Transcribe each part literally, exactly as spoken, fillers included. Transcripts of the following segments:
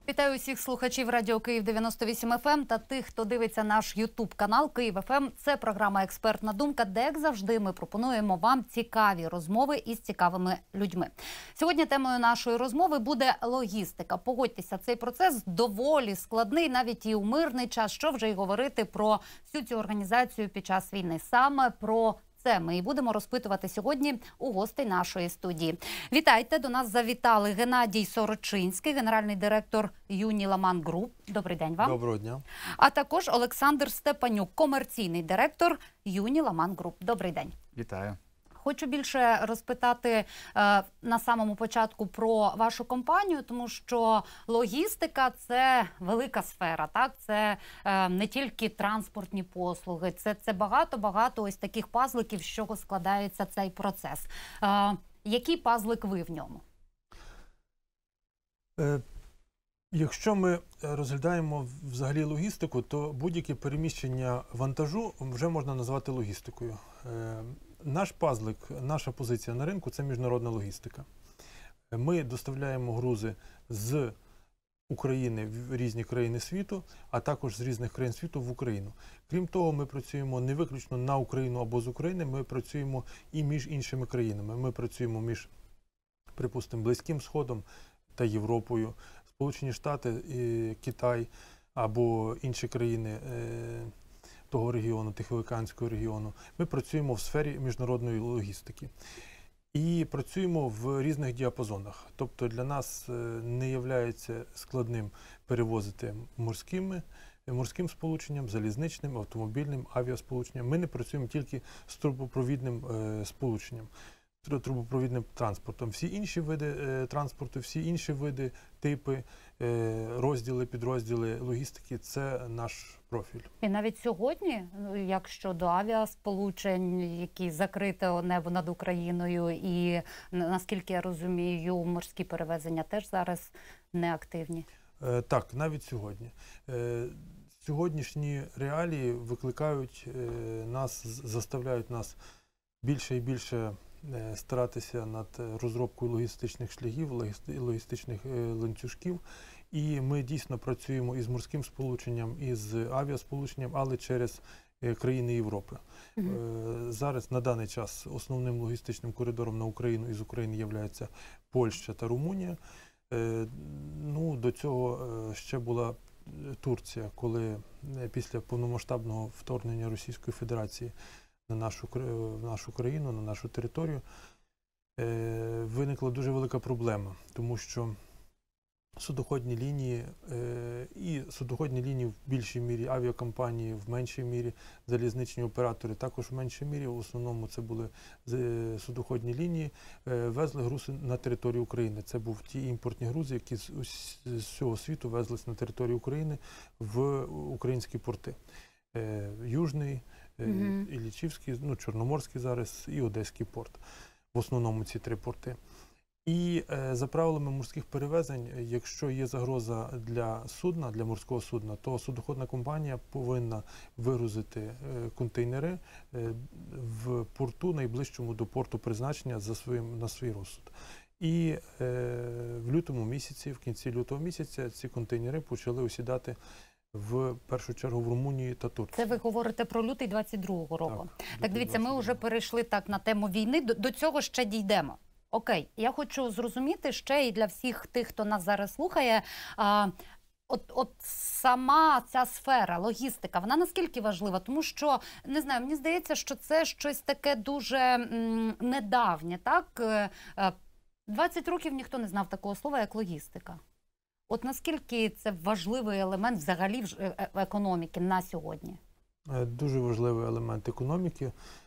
Вітаю усіх слухачів Радіо Київ дев'яносто вісім еф ем та тих, хто дивиться наш ютуб-канал Київ еф ем. Це програма «Експертна думка», де, як завжди, ми пропонуємо вам цікаві розмови із цікавими людьми. Сьогодні темою нашої розмови буде логістика. Погодьтеся, цей процес доволі складний, навіть і у мирний час. Що вже й говорити про всю цю організацію під час війни. Саме про це ми і будемо розпитувати сьогодні у гостей нашої студії. Вітайте, до нас завітали Геннадій Сорочинський, генеральний директор Юніламан Груп. Добрий день вам. Доброго дня. А також Олександр Степанюк, комерційний директор Юніламан Груп. Добрий день. Вітаю. Хочу більше розпитати е, на самому початку про вашу компанію, тому що логістика – це велика сфера, так? Це е, не тільки транспортні послуги, це, це багато-багато ось таких пазликів, з чого складається цей процес. Е, який пазлик ви в ньому? Е, якщо ми розглядаємо взагалі логістику, то будь-яке переміщення вантажу вже можна назвати логістикою. Е, Наш пазлик, наша позиція на ринку – це міжнародна логістика. Ми доставляємо грузи з України в різні країни світу, а також з різних країн світу в Україну. Крім того, ми працюємо не виключно на Україну або з України, ми працюємо і між іншими країнами. Ми працюємо між, припустимо, Близьким Сходом та Європою, Сполучені Штати, Китай або інші країни того регіону, Тихоокеанського регіону. Ми працюємо в сфері міжнародної логістики. І працюємо в різних діапазонах. Тобто для нас не є складним перевозити морськими, морським сполученням, залізничним, автомобільним, авіасполученням. Ми не працюємо тільки з трубопровідним е, сполученням, трубопровідним транспортом. Всі інші види е, транспорту, всі інші види, типи, е, розділи, підрозділи логістики – це наш профіль. І навіть сьогодні, як щодо авіасполучень, які закрите небо над Україною, і, наскільки я розумію, морські перевезення теж зараз не активні? Е, так, навіть сьогодні. Е, сьогоднішні реалії викликають е, нас, заставляють нас більше і більше старатися над розробкою логістичних шляхів, логістичних ланцюжків. І ми дійсно працюємо і з морським сполученням, і з авіасполученням, але через країни Європи. Mm-hmm. Зараз, на даний час, основним логістичним коридором на Україну із України є Польща та Румунія. Ну, до цього ще була Турція, коли після повномасштабного вторгнення Російської Федерації на нашу, в нашу країну, на нашу територію, е, виникла дуже велика проблема, тому що судоходні лінії е, і судоходні лінії в більшій мірі, авіакомпанії в меншій мірі, залізничні оператори також в меншій мірі, в основному це були е, судоходні лінії, е, везли грузи на територію України. Це був ті імпортні грузи, які з, з всього світу везлись на територію України в українські порти. Е, Южний, Mm-hmm. Іллічівський, ну, Чорноморський зараз і Одеський порт. В основному ці три порти. І е, за правилами морських перевезень, якщо є загроза для судна, для морського судна, то судоходна компанія повинна вигрузити е, контейнери е, в порту, найближчому до порту призначення за своїм, на свій розсуд. І е, в лютому місяці, в кінці лютого місяця, ці контейнери почали осідати в першу чергу в Румунії та Турції. Це ви говорите про лютий двадцять другого року. Так, так дивіться, ми вже перейшли так на тему війни, до, до цього ще дійдемо. Окей, я хочу зрозуміти ще і для всіх тих, хто нас зараз слухає, а, от, от сама ця сфера, логістика, вона наскільки важлива? Тому що, не знаю, мені здається, що це щось таке дуже м, недавнє, так? двадцять років ніхто не знав такого слова, як логістика. От наскільки це важливий елемент взагалі в економіки на сьогодні? Дуже важливий елемент економіки.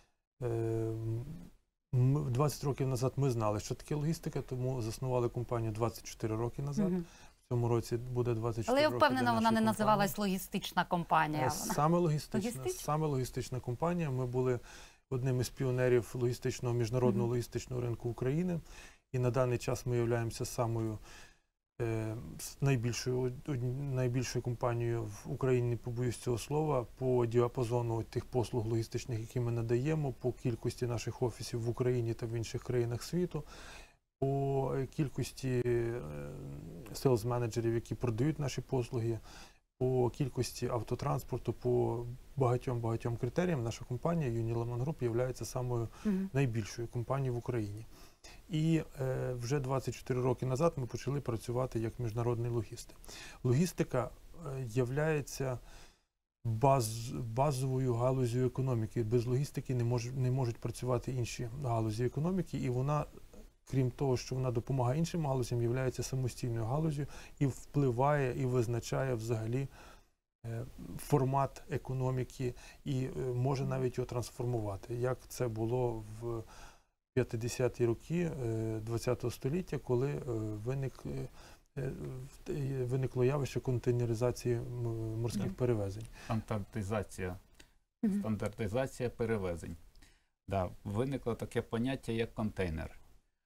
двадцять років назад ми знали, що таке логістика, тому заснували компанію двадцять чотири роки назад. Угу. В цьому році буде двадцять чотири роки. Але я впевнена, вона не називалась логістична компанія. Саме логістична, логістична? Саме логістична компанія. Ми були одним із піонерів логістичного, міжнародного угу. логістичного ринку України. І на даний час ми являємося самою найбільшою, найбільшою компанією в Україні, не побоюсь цього слова, по діапазону тих послуг логістичних, які ми надаємо, по кількості наших офісів в Україні та в інших країнах світу. по кількості селс-менеджерів, які продають наші послуги, по кількості автотранспорту, по багатьом-багатьом критеріям наша компанія Unileman Group є самою Мгм. найбільшою компанією в Україні. І е, вже двадцять чотири роки назад ми почали працювати як міжнародний логістик. Логістика е, являється баз, базовою галузю економіки. Без логістики не, мож, не можуть працювати інші галузі економіки, і вона, крім того, що вона допомагає іншим галузям, є самостійною галузю і впливає, і визначає взагалі е, формат економіки і е, може навіть його трансформувати, як це було в п'ятдесяті роки ХХ століття, коли е, виник, е, е, виникло явище контейнеризації м- морських Да. перевезень. Стандартизація, Мгм. стандартизація перевезень. Да, виникло таке поняття, як контейнер.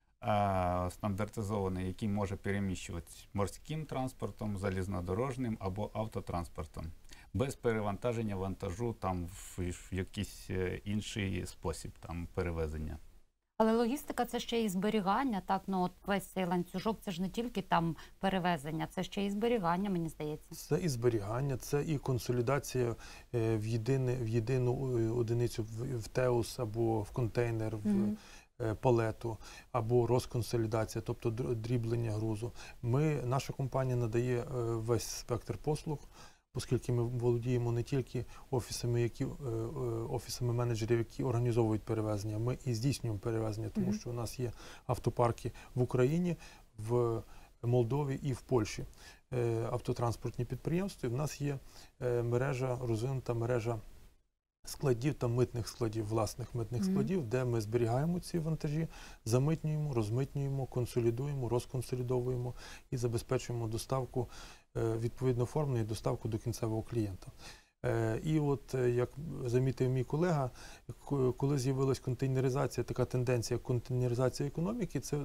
А, стандартизований, який може переміщуватися морським транспортом, залізнодорожним або автотранспортом. Без перевантаження вантажу там в, в якийсь е, інший спосіб там перевезення. Але логістика – це ще і зберігання, так? Ну, от весь цей ланцюжок – це ж не тільки там перевезення, це ще і зберігання, мені здається. Це і зберігання, це і консолідація е, в, єдине, в єдину е, одиницю, в, в теус або в контейнер, в Мгм. е, палету, або розконсолідація, тобто др- дріблення грузу. Ми, наша компанія надає е, весь спектр послуг, оскільки ми володіємо не тільки офісами, які, е, е, офісами менеджерів, які організовують перевезення, ми і здійснюємо перевезення, тому Мгм. що у нас є автопарки в Україні, в Молдові і в Польщі. Е, Автотранспортні підприємства. І в нас є е, мережа, розвинута мережа складів та митних складів, власних митних Мгм. складів, де ми зберігаємо ці вантажі, замитнюємо, розмитнюємо, консолідуємо, розконсолідовуємо і забезпечуємо доставку, е, відповідно оформлення і доставку до кінцевого клієнта. Е, І от, е, як замітив мій колега, ко- коли з'явилась контейнеризація, така тенденція контейнеризації економіки, це е,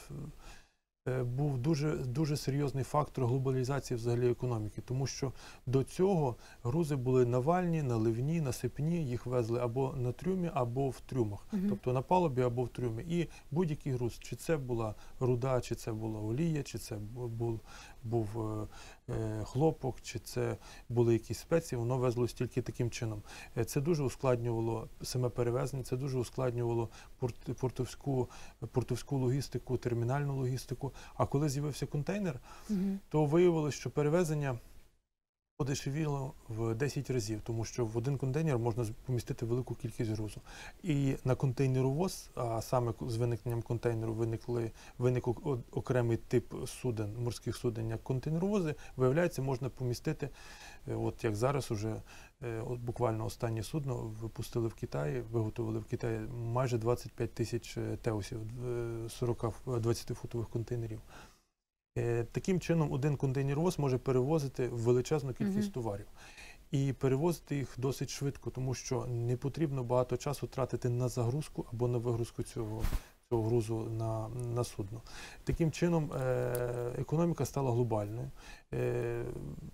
е, був дуже, дуже серйозний фактор глобалізації взагалі економіки, тому що до цього грузи були навальні, наливні, насипні, їх везли або на трюмі, або в трюмах, Мгм. тобто на палубі або в трюмі. І будь-який груз, чи це була руда, чи це була олія, чи це бу- був, був е, е, хлопок, чи це були якісь спеції, воно везлось тільки таким чином. Е, Це дуже ускладнювало саме перевезення, це дуже ускладнювало порт, портовську, портовську логістику, термінальну логістику. А коли з'явився контейнер, Мгм. то виявилось, що перевезення подешевіло в десять разів, тому що в один контейнер можна з- помістити велику кількість грузу. І на контейнеровоз, а саме з виникненням контейнеру виникли, виник ок- о- окремий тип суден, морських суден, як контейнеровози, виявляється, можна помістити, е, от як зараз уже, е, от буквально останнє судно випустили в Китаї, виготовили в Китаї майже двадцять п'ять тисяч е, теусів, е, сорок двадцятифутових контейнерів. Е, Таким чином, один контейнеровоз може перевозити величезну кількість Мгм. товарів. І перевозити їх досить швидко, тому що не потрібно багато часу тратити на загрузку або на вигрузку цього, цього грузу на, на судно. Таким чином, е, економіка стала глобальною. Е,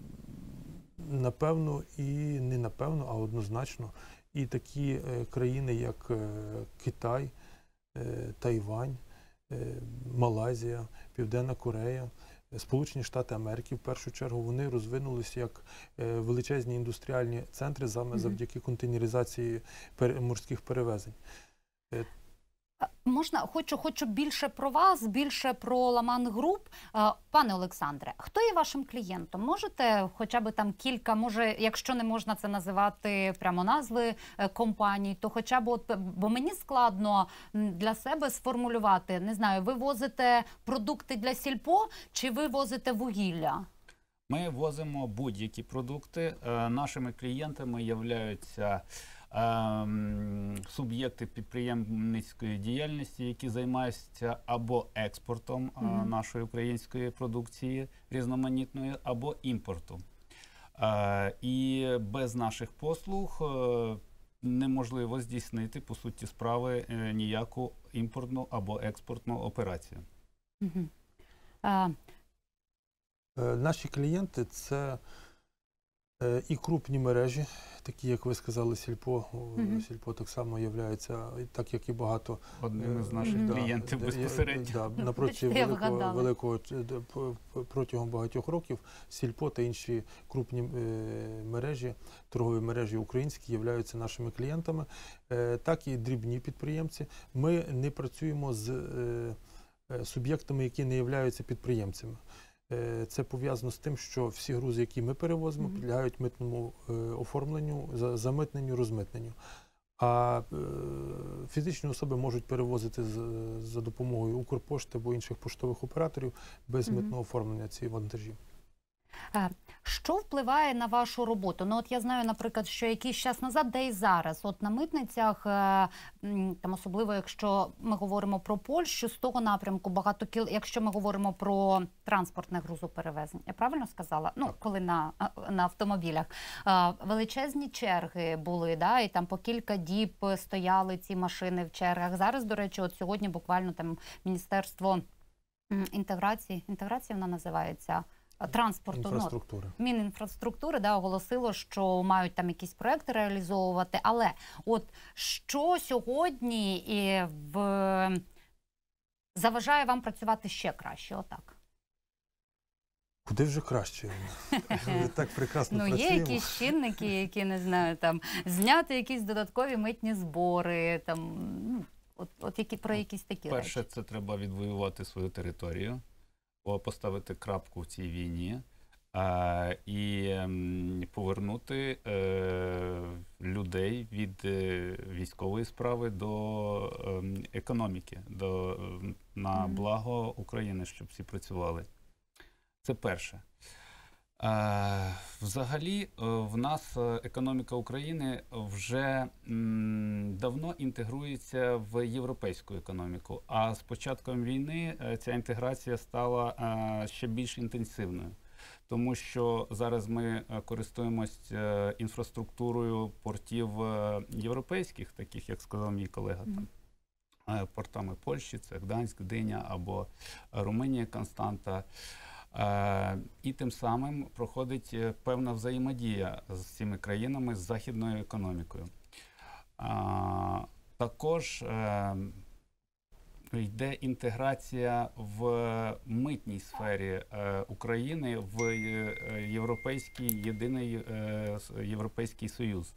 Напевно, і не напевно, а однозначно. І такі е, країни, як е, Китай, е, Тайвань, е, Малайзія, Південна Корея, е, Сполучені Штати Америки, в першу чергу, вони розвинулися як е, величезні індустріальні центри саме Мгм. завдяки контейнеризації пере- морських перевезень. А, Можна, хочу, хочу більше про вас, більше про Ламан Груп. А, Пане Олександре, хто є вашим клієнтом? Можете хоча б там кілька, може, якщо не можна це називати прямо назви е, компаній, то хоча б, от, бо мені складно м, для себе сформулювати, не знаю, ви возите продукти для сільпо чи ви возите вугілля? Ми возимо будь-які продукти. Е, Нашими клієнтами являються ем, суб'єкти підприємницької діяльності, які займаються або експортом е, Мгм. нашої української продукції різноманітної, або імпортом. Е, І без наших послуг е, неможливо здійснити, по суті справи, е, ніяку імпортну або експортну операцію. Мгм. А, Е, Наші клієнти – це Е, І крупні мережі, такі, як ви сказали, Сільпо. Мгм. Сільпо так само є, так як і багато Одним із е, наших Мгм. клієнтів да, безпосередньо. Да, напроти Бачите, я великого, вгадала. великого ч- д- п- п- протягом багатьох років Сільпо та інші крупні е, мережі, торгові мережі українські являються нашими клієнтами, е, так і дрібні підприємці. Ми не працюємо з е, е, суб'єктами, які не являються підприємцями. Е, Це пов'язано з тим, що всі грузи, які ми перевозимо, Мгм. підлягають митному е, оформленню, за- замитненню, розмитненню. А е, фізичні особи можуть перевозити з- за допомогою Укрпошти або інших поштових операторів без Мгм. митного оформлення цієї вантажів. Е, Що впливає на вашу роботу? Ну, от я знаю, наприклад, що якийсь час назад, де і зараз, от на митницях, е, м, там особливо, якщо ми говоримо про Польщу, з того напрямку багато кіл, якщо ми говоримо про транспортне грузоперевезення, я правильно сказала? Ну, коли на, а, на автомобілях. Е, Величезні черги були, да, і там по кілька діб стояли ці машини в чергах. Зараз, до речі, от сьогодні буквально там Міністерство м, інтеграції, інтеграції вона називається, транспорту, ну, Інфраструктури. Мінінфраструктури, да, оголосило, що мають там якісь проекти реалізовувати. Але от що сьогодні і в... заважає вам працювати ще краще? Отак. Куди вже краще? Ми так прекрасно Ну, є працюємо. якісь чинники, які, не знаю, там, зняти якісь додаткові митні збори, там, ну, от, от які, про якісь такі Перше, речі. це треба відвоювати свою територію, о, поставити крапку в цій війні а, і м, повернути е, людей від е, військової справи до е, економіки, до, е, на Мгм. благо України, щоб всі працювали. Це перше. Е, Взагалі, е, в нас е, економіка України вже м, давно інтегрується в європейську економіку, а з початком війни е, ця інтеграція стала е, ще більш інтенсивною. Тому що зараз ми е, користуємось е, інфраструктурою портів е, європейських, таких, як сказав мій колега, Мгм. там, е, портами Польщі, це Гданськ, Гдиня або Румунія, Константа. Е, І тим самим проходить е, певна взаємодія з цими країнами, з західною економікою. А, Також е, йде інтеграція в митній сфері е, України в е, європейський, єдиний е, с- Європейський Союз.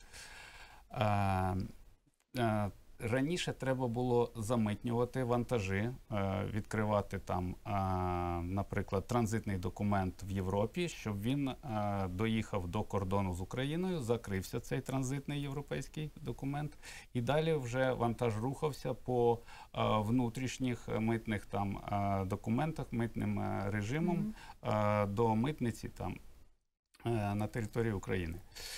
Е, е, Раніше треба було замитнювати вантажі, е, відкривати там, е, наприклад, транзитний документ в Європі, щоб він е, доїхав до кордону з Україною, закрився цей транзитний європейський документ, і далі вже вантаж рухався по е, внутрішніх митних там е, документах, митним е, режимом Мгм. е, до митниці там е, на території України.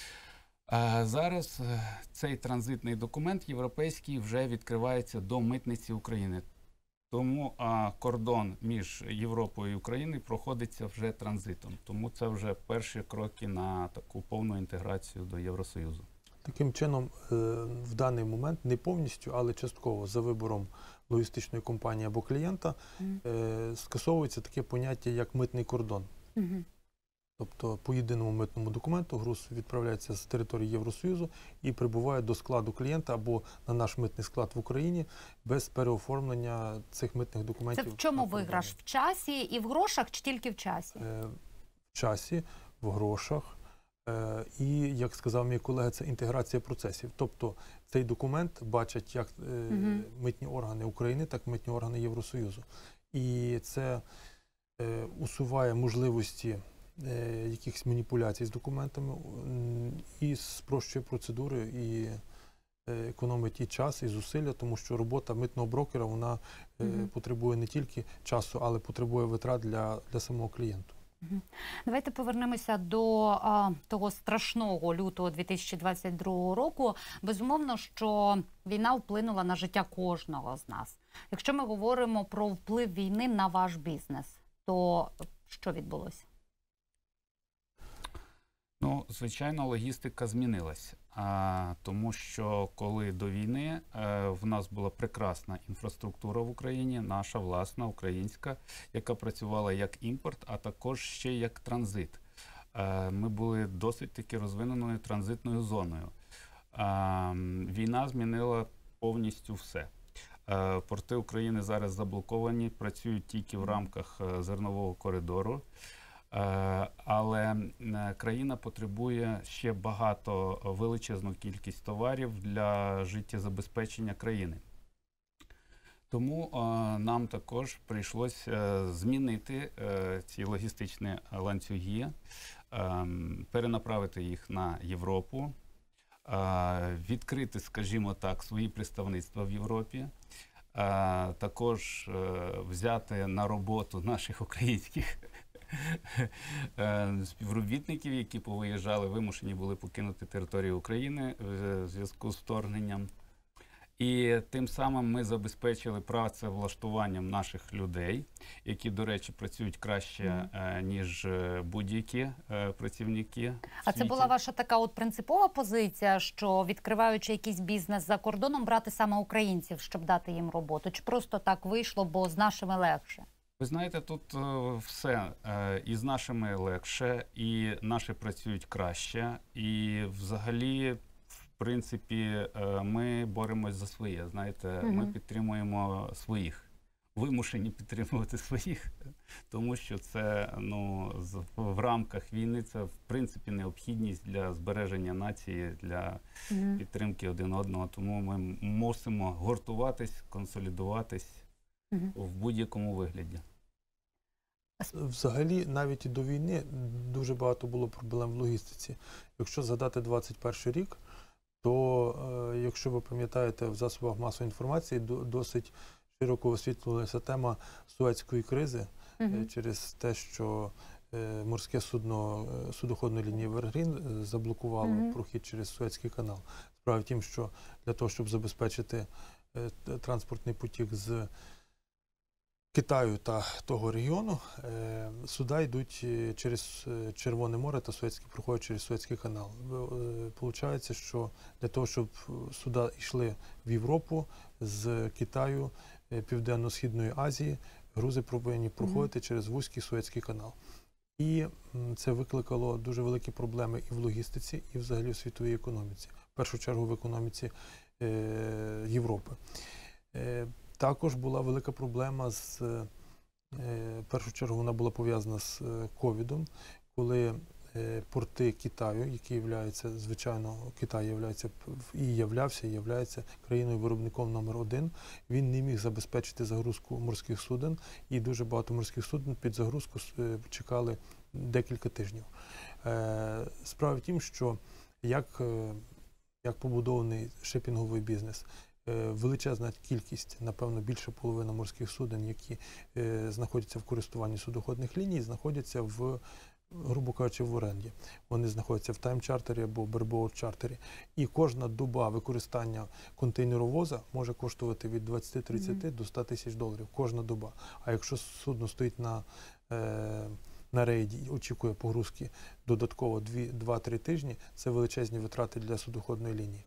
А зараз е, цей транзитний документ європейський вже відкривається до митниці України. Тому а, кордон між Європою і Україною проходиться вже транзитом. Тому це вже перші кроки на таку повну інтеграцію до Євросоюзу. Таким чином, е, в даний момент не повністю, але частково за вибором логістичної компанії або клієнта Мгм. е, скасовується таке поняття, як митний кордон. Мгм. Тобто по єдиному митному документу груз відправляється з території Євросоюзу і прибуває до складу клієнта або на наш митний склад в Україні без переоформлення цих митних Це документів. в чому на кордоні. виграш? В часі і в грошах, чи тільки в часі? Е, В часі, в грошах. Е, І, як сказав мій колега, це інтеграція процесів. Тобто цей документ бачать як е, Мгм. митні органи України, так і митні органи Євросоюзу. І це е, усуває можливості е, якихось маніпуляцій з документами м, і спрощує процедури, і е, економить і час, і зусилля, тому що робота митного брокера, вона е, Мгм. потребує не тільки часу, але потребує витрат для, для самого клієнта. Давайте повернемося до а, того страшного лютого дві тисячі двадцять другого року. Безумовно, що війна вплинула на життя кожного з нас. Якщо ми говоримо про вплив війни на ваш бізнес, то що відбулося? Ну, звичайно, логістика змінилась, а, тому що коли до війни е, в нас була прекрасна інфраструктура в Україні, наша власна, українська, яка працювала як імпорт, а також ще як транзит. е, ми були досить таки розвиненою транзитною зоною. Е, Війна змінила повністю все. Е, Порти України зараз заблоковані, працюють тільки в рамках е, зернового коридору. Е, Але е, країна потребує ще багато, величезну кількість товарів для життєзабезпечення країни. Тому е, нам також прийшлося е, змінити е, ці логістичні ланцюги, е, перенаправити їх на Європу, е, відкрити, скажімо так, свої представництва в Європі, е, також е, взяти на роботу наших українських співробітників, які повиїжджали, вимушені були покинути територію України в зв'язку з вторгненням. І тим самим ми забезпечили працевлаштуванням наших людей, які, до речі, працюють краще, mm. ніж будь-які працівники в А світі. це була ваша така от принципова позиція, що відкриваючи якийсь бізнес за кордоном, брати саме українців, щоб дати їм роботу? Чи просто так вийшло, бо з нашими легше? Ви знаєте, тут е, все. Е, і з нашими легше, і наші працюють краще, і взагалі, в принципі, е, ми боремось за своє, знаєте, угу. Ми підтримуємо своїх, вимушені підтримувати своїх, тому що це, ну, з, в рамках війни це, в принципі, необхідність для збереження нації, для угу. підтримки один одного, тому ми мусимо гуртуватись, консолідуватись угу. в будь-якому вигляді. Взагалі, навіть і до війни дуже багато було проблем в логістиці. Якщо згадати двадцять перший рік, то, якщо ви пам'ятаєте, в засобах масової інформації досить широко освітлювалася тема Суецької кризи угу. через те, що морське судно, судоходної лінії Евергрін заблокувало угу. прохід через Суецький канал. Справа в тім, що для того, щоб забезпечити транспортний потік з Китаю та того регіону, суда йдуть через Червоне море та Суецький, проходять через Суецький канал. Получається, що для того, щоб суда йшли в Європу з Китаю, Південно-Східної Азії, грузи повинні проходити mm-hmm. через вузький Суецький канал. І це викликало дуже великі проблеми і в логістиці, і взагалі в світовій економіці. В першу чергу в економіці е, Європи. Е, Також була велика проблема з, е, в першу чергу вона була пов'язана з ковідом, коли е, порти Китаю, які являються, звичайно, Китай являється, і являвся, і являється країною-виробником номер один, він не міг забезпечити загрузку морських суден, і дуже багато морських суден під загрузку е, чекали декілька тижнів. Е, справа в тім, що як, е, як побудований шипінговий бізнес, величезна кількість, напевно, більше половини морських суден, які е, знаходяться в користуванні судоходних ліній, знаходяться в, грубо кажучи, в оренді. Вони знаходяться в тайм-чартері або бербоут-чартері. І кожна доба використання контейнеровоза може коштувати від двадцяти-тридцяти mm-hmm. до ста тисяч доларів. Кожна доба. А якщо судно стоїть на, е, на рейді і очікує погрузки додатково два-три тижні, це величезні витрати для судоходної лінії.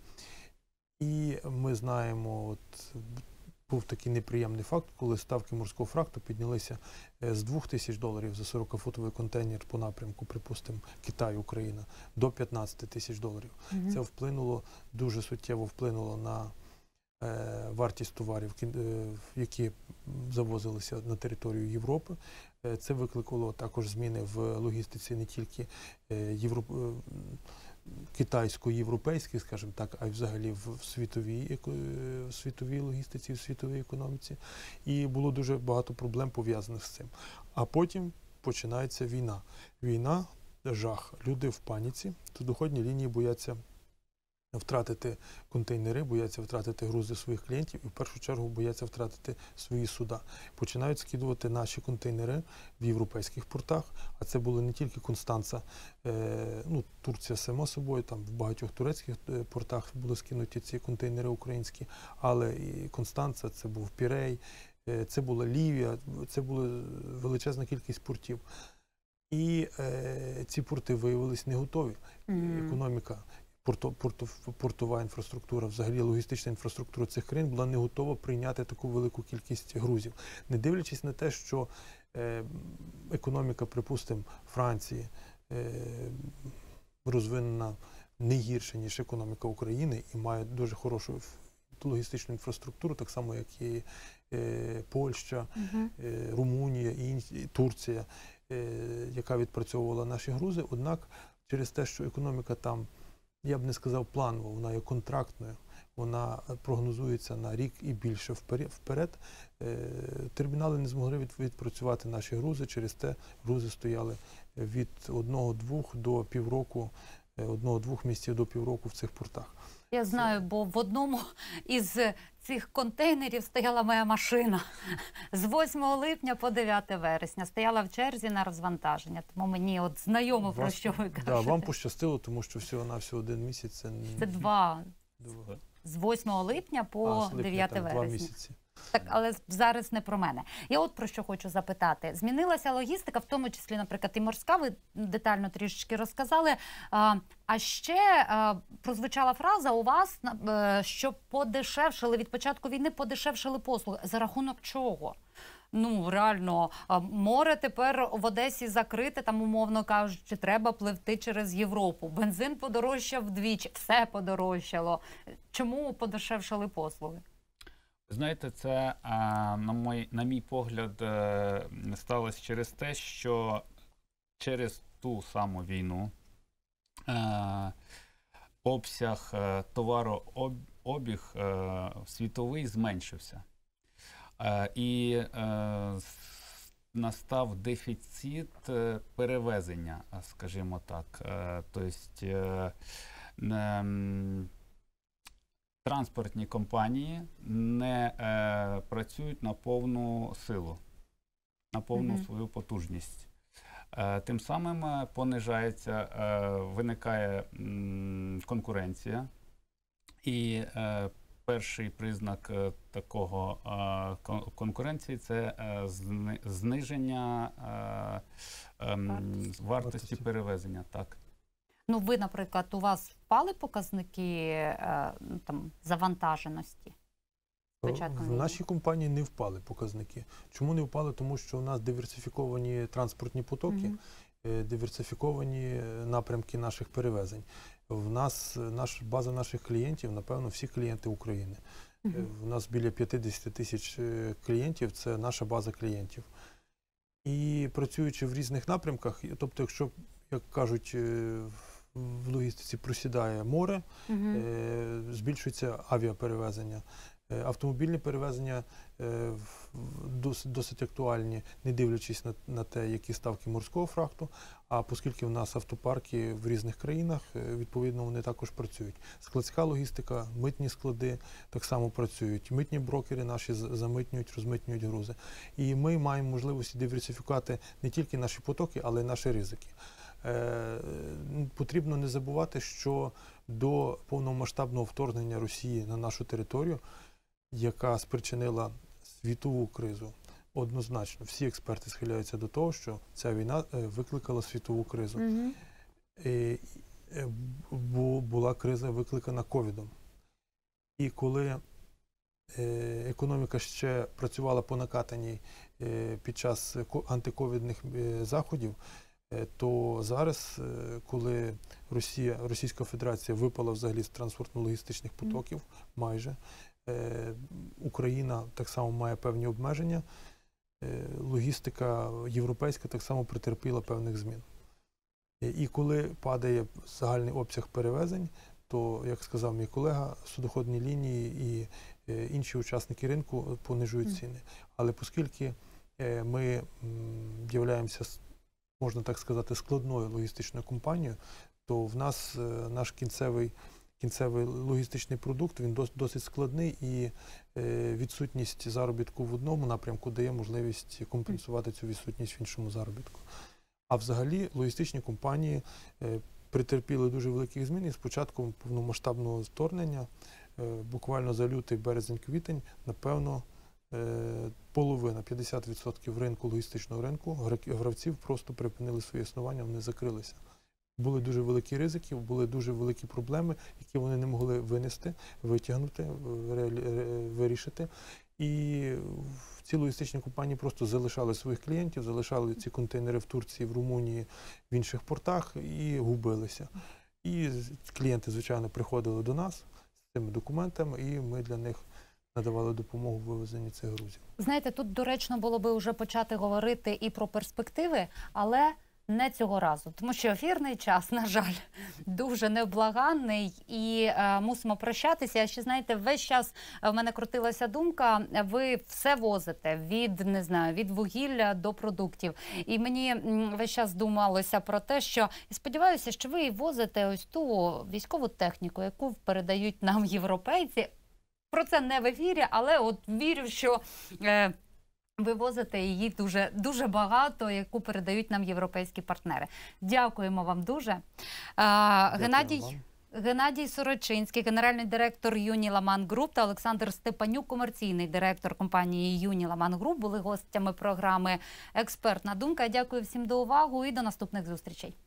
І ми знаємо, от, був такий неприємний факт, коли ставки морського фракту піднялися з двох тисяч доларів за сорокафутовий контейнер по напрямку, припустимо, Китай-Україна, до п'ятнадцяти тисяч доларів. Mm-hmm. Це вплинуло, дуже суттєво вплинуло на е, вартість товарів, е, які завозилися на територію Європи. Е, це викликало також зміни в логістиці не тільки е, Європи, китайсько-європейській, скажімо так, а й взагалі в світовій, в світовій логістиці, в світовій економіці. І було дуже багато проблем пов'язаних з цим. А потім починається війна. Війна, жах. Люди в паніці, судоходні лінії бояться втратити контейнери, бояться втратити грузи своїх клієнтів і в першу чергу бояться втратити свої суда. Починають скидувати наші контейнери в європейських портах, а це було не тільки Констанца, е, ну, Турція само собою, там в багатьох турецьких портах були скинуті ці контейнери українські, але і Констанца, це був Пірей, е, це була Лівія, це була величезна кількість портів. І е, ці порти виявилися не готові. Mm. Економіка, порто, порто, портова інфраструктура, взагалі логістична інфраструктура цих країн була не готова прийняти таку велику кількість грузів. Не дивлячись на те, що е, економіка, припустимо, Франції, розвинена не гірше, ніж економіка України, і має дуже хорошу логістичну інфраструктуру, так само, як і Польща, угу. Румунія, і Турція, яка відпрацьовувала наші грузи. Однак через те, що економіка там, я б не сказав планова, вона є контрактною, вона прогнозується на рік і більше вперед, термінали не змогли відпрацювати наші грузи, через те грузи стояли від одного-двох до півроку, одного-двох місяців до півроку в цих портах. Я знаю, бо в одному із цих контейнерів стояла моя машина. З восьмого липня по дев'яте вересня стояла в черзі на розвантаження. Тому мені от знайомо, про що ви кажете. Да, вам пощастило, тому що всього-навсього один місяць. Це, це два. два. З восьмого липня по дев'яте вересня. Два місяці. Так, але зараз не про мене. Я от про що хочу запитати. Змінилася логістика, в тому числі, наприклад, і морська, ви детально трішечки розказали. А, а ще а, прозвучала фраза у вас, а, що подешевшили, від початку війни подешевшили послуги. За рахунок чого? Ну, реально, море тепер в Одесі закрите, там, умовно кажучи, треба пливти через Європу. Бензин подорожчав вдвічі, все подорожчало. Чому подешевшили послуги? Знаєте, це, на мій, на мій погляд, сталося через те, що через ту саму війну обсяг товарообіг світовий зменшився. І настав дефіцит перевезення, скажімо так. Тобто транспортні компанії не е, працюють на повну силу, на повну mm-hmm. свою потужність. Е, тим самим понижається, е, виникає м, конкуренція. І е, перший признак е, такого е, кон- конкуренції – це е, зни- зниження е, е, вартості. вартості перевезення. Так. Ну, ви, наприклад, у вас впали показники е, там, завантаженості? В нашій компанії не впали показники. Чому не впали? Тому що у нас диверсифіковані транспортні потоки, mm-hmm. диверсифіковані напрямки наших перевезень. В нас, наш, база наших клієнтів, напевно, всі клієнти України. Mm-hmm. У нас біля п'ятдесят тисяч клієнтів, це наша база клієнтів. І працюючи в різних напрямках, тобто, якщо, як кажуть, в логістиці просідає море, угу. е, збільшується авіаперевезення. Е, автомобільні перевезення е, досить, досить актуальні, не дивлячись на, на те, які ставки морського фрахту, а оскільки в нас автопарки в різних країнах, е, відповідно, вони також працюють. Складська логістика, митні склади так само працюють. Митні брокери наші замитнюють, розмитнюють грузи. І ми маємо можливість диверсифікувати не тільки наші потоки, але й наші ризики. Е, потрібно не забувати, що до повномасштабного вторгнення Росії на нашу територію, яка спричинила світову кризу, однозначно, всі експерти схиляються до того, що ця війна викликала світову кризу. Mm-hmm. І, бо була криза викликана ковідом. І коли економіка ще працювала по накатаній під час антиковідних заходів, то зараз, коли Росія, Російська Федерація випала взагалі з транспортно-логістичних потоків, майже, Україна так само має певні обмеження, логістика європейська так само претерпіла певних змін. І коли падає загальний обсяг перевезень, то, як сказав мій колега, судоходні лінії і інші учасники ринку понижують ціни. Але оскільки ми являємося, можна так сказати, складною логістичною компанією, то в нас наш кінцевий, кінцевий логістичний продукт, він дос, досить складний, і е, відсутність заробітку в одному напрямку дає можливість компенсувати цю відсутність в іншому заробітку. А взагалі логістичні компанії е, претерпіли дуже великих змін, і з початком повномасштабного вторгнення, е, буквально за лютий, березень, квітень, напевно, половина, п'ятдесят відсотків ринку, логістичного ринку, гравців просто припинили своє існування, вони закрилися. Були дуже великі ризики, були дуже великі проблеми, які вони не могли винести, витягнути, вирішити. І в ці логістичні компанії просто залишали своїх клієнтів, залишали ці контейнери в Турції, в Румунії, в інших портах і губилися. І клієнти, звичайно, приходили до нас з цими документами, і ми для них надавали допомогу в вивезенні цих грузів. Знаєте, тут доречно було би вже почати говорити і про перспективи, але не цього разу, тому що ефірний час, на жаль, дуже невблаганний, і е, мусимо прощатися. А ще, знаєте, весь час в мене крутилася думка, ви все возите від, не знаю, від вугілля до продуктів. І мені м, весь час думалося про те, що, і сподіваюся, що ви возите ось ту військову техніку, яку передають нам європейці. Про це не в ефірі, але от вірю, що е, ви возите її дуже, дуже багато, яку передають нам європейські партнери. Дякуємо вам дуже. А, Геннадій, вам. Геннадій Сорочинський, генеральний директор Юніламан Груп, та Олександр Степанюк, комерційний директор компанії Юніламан Груп, були гостями програми «Експертна думка». Дякую всім за увагу і до наступних зустрічей.